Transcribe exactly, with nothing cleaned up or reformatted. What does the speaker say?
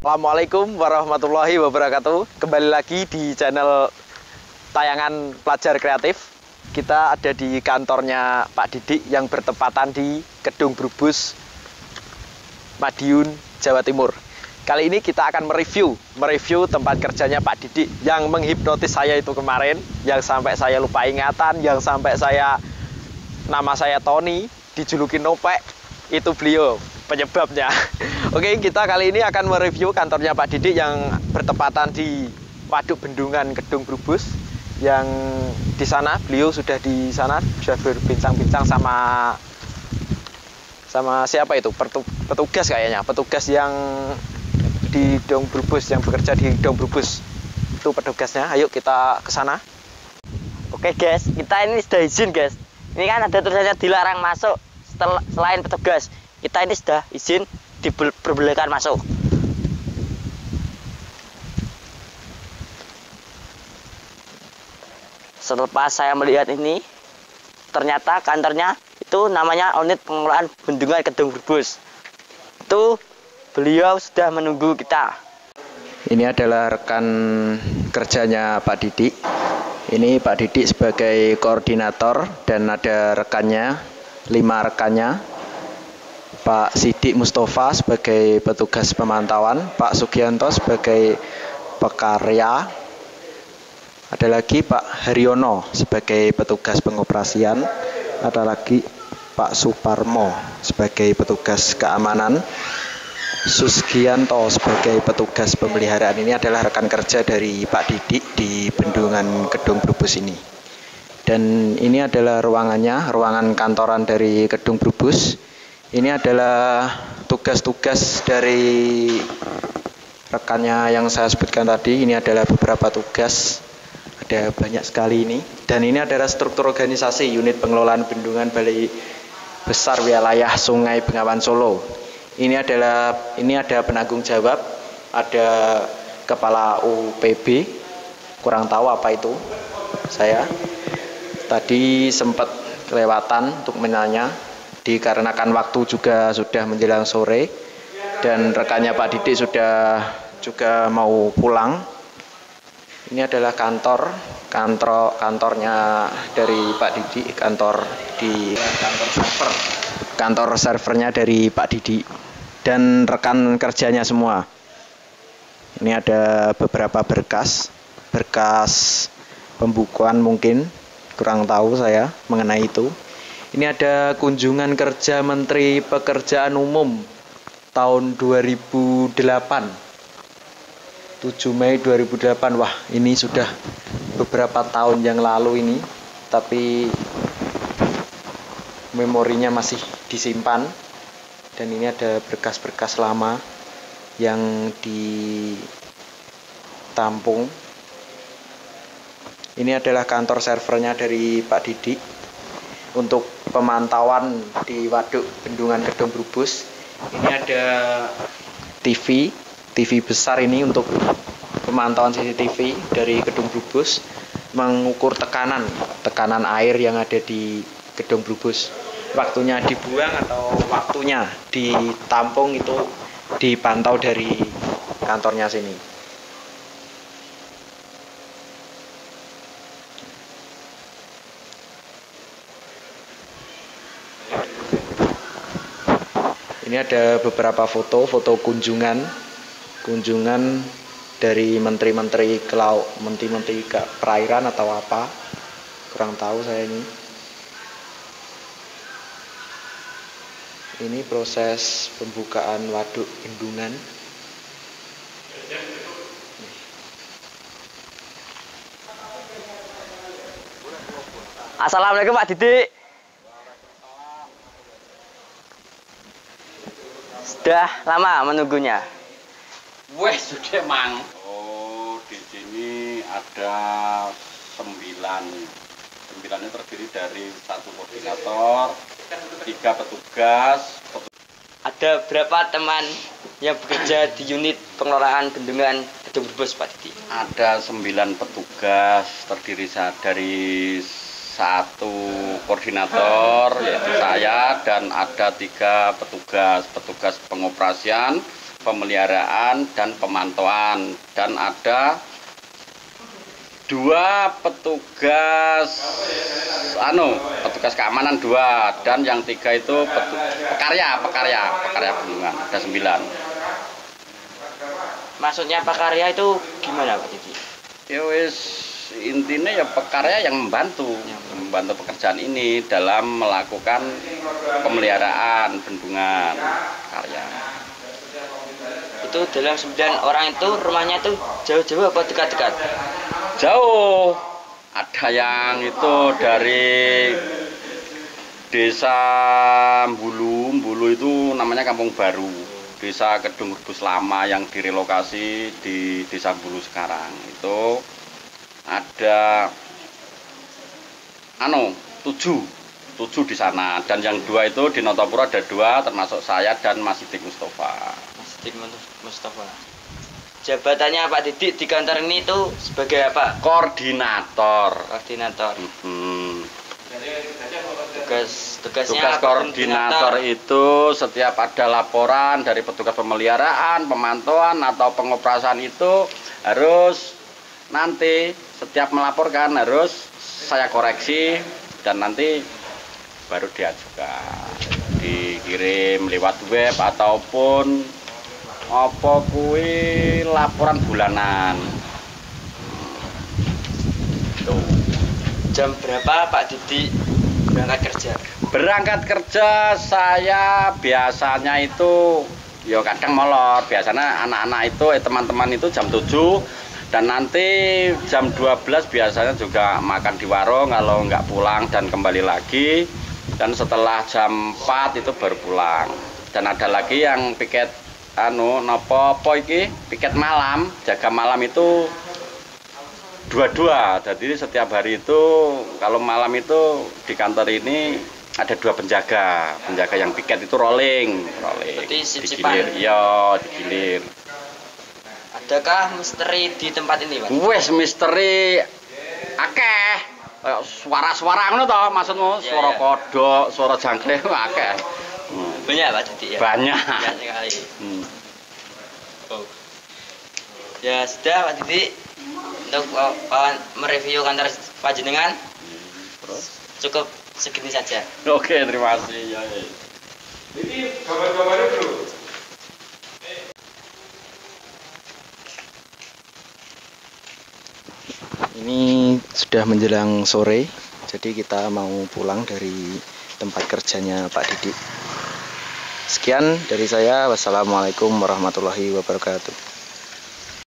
Assalamualaikum warahmatullahi wabarakatuh. Kembali lagi di channel tayangan Pelajar Kreatif. Kita ada di kantornya Pak Didik yang bertepatan di Kedung Brubus, Madiun, Jawa Timur. Kali ini kita akan mereview mereview tempat kerjanya Pak Didik yang menghipnotis saya itu kemarin, yang sampai saya lupa ingatan, yang sampai saya nama saya Tony, dijuluki Nopek. Itu beliau penyebabnya. Oke, kita kali ini akan mereview kantornya Pak Didik yang bertepatan di Waduk Bendungan Kedung Brubus. Yang di sana beliau sudah di sana sudah berbincang-bincang sama sama siapa itu? Petugas kayaknya, petugas yang di Kedung Brubus, yang bekerja di Kedung Brubus. Itu petugasnya. Ayo kita ke sana. Oke guys, kita ini sudah izin guys. Ini kan ada tulisannya dilarang masuk. Selain petugas, kita ini sudah izin diperbolehkan masuk. Setelah saya melihat ini, ternyata kantornya itu namanya Unit Pengelolaan Bendungan Kedung Brubus. Itu beliau sudah menunggu kita. Ini adalah rekan kerjanya Pak Didik. Ini Pak Didik sebagai koordinator dan ada rekannya, lima rekannya. Pak Sidik Mustafa sebagai petugas pemantauan, Pak Sugianto sebagai pekarya, ada lagi Pak Haryono sebagai petugas pengoperasian, ada lagi Pak Suparmo sebagai petugas keamanan, Susgianto sebagai petugas pemeliharaan. Ini adalah rekan kerja dari Pak Didik di Bendungan Kedung Brubus ini. Dan ini adalah ruangannya, ruangan kantoran dari Kedung Brubus. Ini adalah tugas-tugas dari rekannya yang saya sebutkan tadi. Ini adalah beberapa tugas, ada banyak sekali ini. Dan ini adalah struktur organisasi unit pengelolaan bendungan Balai Besar Wilayah Sungai Bengawan Solo. Ini adalah ini ada penanggung jawab, ada kepala U P B, kurang tahu apa itu saya. Tadi sempat kelewatan untuk menanya, dikarenakan waktu juga sudah menjelang sore dan rekannya Pak Didik sudah juga mau pulang. Ini adalah kantor kantor kantornya dari Pak Didik, kantor di kantor server kantor servernya dari Pak Didik dan rekan kerjanya semua. Ini ada beberapa berkas berkas pembukuan, mungkin kurang tahu saya mengenai itu. Ini ada kunjungan kerja Menteri Pekerjaan Umum tahun dua ribu delapan, tujuh Mei dua ribu delapan. Wah, ini sudah beberapa tahun yang lalu ini, tapi memorinya masih disimpan. Dan ini ada berkas-berkas lama yang ditampung. Ini adalah kantor servernya dari Pak Didik untuk pemantauan di Waduk Bendungan Kedung Brubus. Ini ada T V, T V besar ini untuk pemantauan C C T V dari Kedung Brubus, mengukur tekanan, tekanan air yang ada di Kedung Brubus. Waktunya dibuang atau waktunya ditampung itu dipantau dari kantornya sini. Ini ada beberapa foto, foto kunjungan, kunjungan dari menteri-menteri ke laut, menteri-menteri ke perairan atau apa, kurang tahu saya ini. Ini proses pembukaan waduk bendungan. Assalamualaikum Pak Didik. Sudah lama menunggunya. Wes sudah mang. Oh, di sini ada sembilan. Sembilannya terdiri dari satu koordinator, tiga petugas. Ada berapa teman yang bekerja di unit pengelolaan bendungan Kedung Brubus Pak Didik? Ada sembilan petugas terdiri dari satu koordinator yaitu saya, dan ada tiga petugas petugas pengoperasian pemeliharaan dan pemantauan, dan ada dua petugas anu petugas keamanan dua, dan yang tiga itu petu, pekarya pekarya pekarya bendungan, ada sembilan. Maksudnya pekarya itu gimana Pak Didi? Ya wis, intinya ya pekarya yang membantu yang membantu pekerjaan ini dalam melakukan pemeliharaan bendungan karya. Itu dalam sembilan orang itu rumahnya itu jauh-jauh apa dekat-dekat? Jauh, ada yang itu dari desa Bulu, Bulu itu namanya Kampung Baru, desa Kedung Rebus lama yang direlokasi di desa Bulu sekarang. Itu ada anu tujuh, tujuh di sana, dan yang dua itu di Notopuro ada dua, termasuk saya dan Mas Sidik Mustafa. Mas Sidik Mustafa. Jabatannya Pak Didik di kantor ini itu sebagai apa? Koordinator. Koordinator. Hmm. Tugas tugasnya Tugas apa? koordinator itu setiap ada laporan dari petugas pemeliharaan, pemantauan atau pengoperasian itu harus nanti setiap melaporkan harus saya koreksi dan nanti baru diajukan, dikirim lewat web ataupun apa kuwi laporan bulanan. Tuh. Jam berapa Pak Didi berangkat kerja? Berangkat kerja saya biasanya itu ya kadang molor, biasanya anak-anak itu eh, teman-teman itu jam tujuh, dan nanti jam dua belas biasanya juga makan di warung kalau nggak pulang dan kembali lagi, dan setelah jam empat itu baru pulang. Dan ada lagi yang piket anu nopo po iki piket malam, jaga malam itu dua-dua. Jadi setiap hari itu kalau malam itu di kantor ini ada dua penjaga, penjaga yang piket itu rolling, rolling. Digilir, iya digilir. Adakah misteri di tempat ini Pak? Wes misteri akeh, kayak suara-suara ngono to maksudmu, ya, suara ya. kodok, suara jangkrik akeh. Hmm. Banyak Pak Didi ya? Banyak. Banyak sekali. Hmm. Oh. Ya sudah Pak Didi, untuk uh, mereview kantor panjenengan cukup segini saja. Oke, terima kasih. Ya, ya. Jadi gambar-gambarnya dulu. Ini sudah menjelang sore, jadi kita mau pulang dari tempat kerjanya Pak Didik. Sekian dari saya, wassalamualaikum warahmatullahi wabarakatuh.